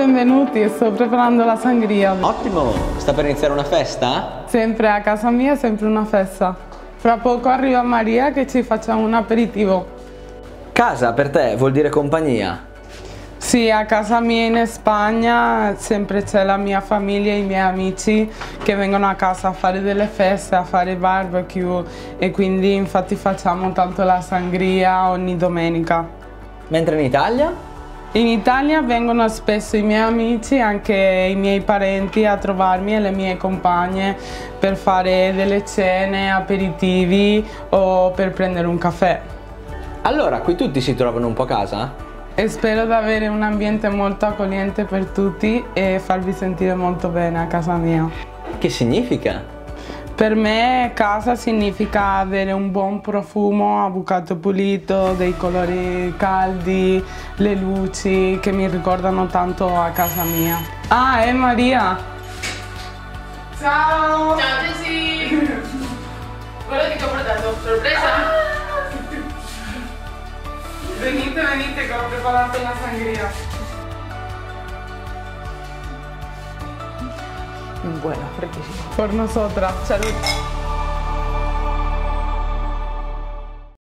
benvenuti, sto preparando la sangria. Ottimo, sta per iniziare una festa? Sempre a casa mia, sempre una festa. Fra poco arriva Maria che ci facciamo un aperitivo. Casa per te vuol dire compagnia? Sì, a casa mia in Spagna sempre c'è la mia famiglia e i miei amici che vengono a casa a fare delle feste, a fare barbecue e quindi infatti facciamo tanto la sangria ogni domenica. Mentre in Italia? In Italia vengono spesso i miei amici, anche i miei parenti a trovarmi e le mie compagne per fare delle cene, aperitivi o per prendere un caffè. Allora, qui tutti si trovano un po' a casa? E spero di avere un ambiente molto accogliente per tutti e farvi sentire molto bene a casa mia. Che significa? Per me casa significa avere un buon profumo, avocado pulito, dei colori caldi, le luci che mi ricordano tanto a casa mia. Ah, è Maria! Ciao! Ciao Gesì! Quello che ti ho portato, sorpresa! Venite, venite che ho preparato la sangria. Bueno, riquísimo. Por nosotras, salud.